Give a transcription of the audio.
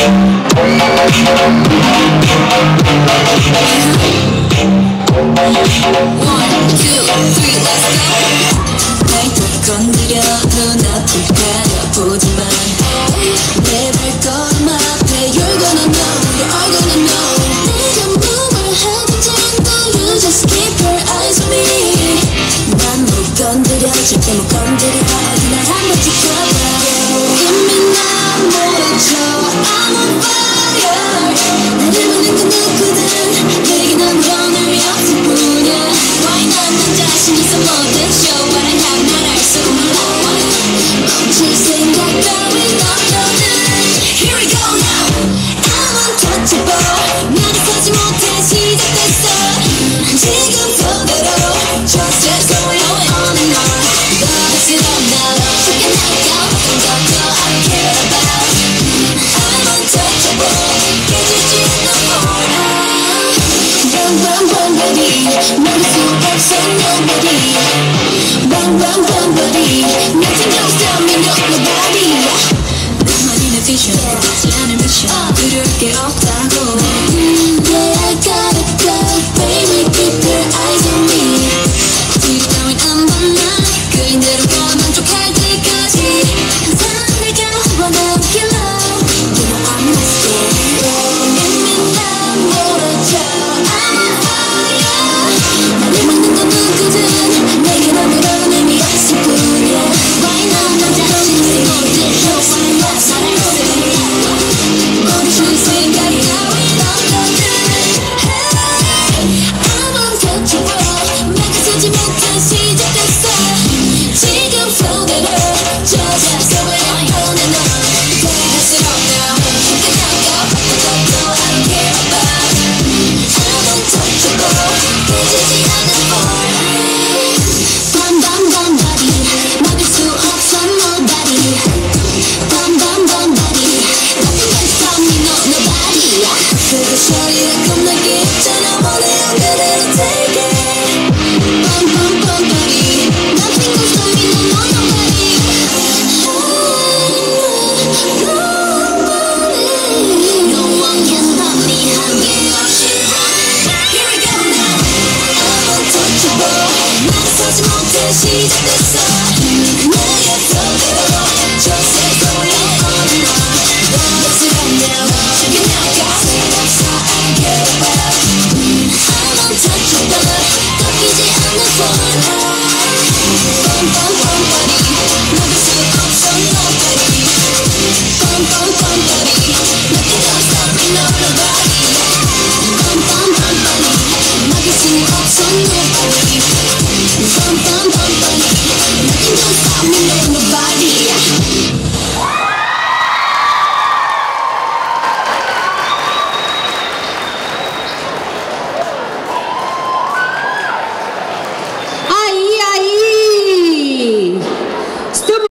건드려도 나쁠 바라보지만 내 발걸음 앞에 You're gonna know, you're gonna know 내가 뭘 하든지 You just keep your eyes on me 난 못 건드려 절대 못 건드려 어디 날 한번 지켜봐 이미 난 몰아쳐 I'm on fire 나를 보는 그 누구든 내게 넌 변함이 없을 뿐이야 Why not 난 자신 있어 뭐든 show what I have 날 알 수 몰라 멈출 생각 따윈 없거든 Here we go now I'm untouchable 나를 서지 못해 시작됐어 지금 그대로 Just as going on and on 더 sit up now 쉽게 나가 어떤 것도 I don't care about I'm untouchable 깨지지 않는 몰라 Run run run buddy 막을 수 없어 nobody Run run run buddy Nothing can stop me nobody 나만이 내 vision 끝나지 않을 mission 두려울 게 없다고 Yeah I gotta go baby keep your eyes on me 뒤로 따윈 안 봐 난 그린 대로가 만족할 때까지 항상 내가 원하길래 You know I'm not scared 이미 난 몰아쳐 I'm on fire 나를 막는 건 누구든 내게 너무런 의미 없을 뿐이야 Why not 난 자신 있어 모든 show 나를 쓰고 멈출 생각 따윈 없거든 Hey I'm untouchable 막아서지 못해 시작됐어 지금 flow 대로 Just going on and on Pass it on now 쉽게 나가 어떤 것도 I don't care about I'm untouchable 깨지지 않는 boy Bum bum bum body 막을 수 없어 nobody Bum bum bum body Nothing can stop me no nobody 그거 소리가 겁나게 있잖아 원해요 그대로 take it Bum bum bum body Nothing can stop me no nobody No one can stop me 한계 없이 Here we go now I'm untouchable 막아서지 못해 시작됐어 나의 flow Just as going on and on Let's it up now 쉽게 나가 없어 I don't care about I'm untouchable 꺾이지 않는 phone Bum bum bum body 막을 수 없어 nobody Bum bum bum body Nothing can stop me no nobody Bum bum bum body 막을 수 없어 nobody Bum bum bum body Nothing can stop me no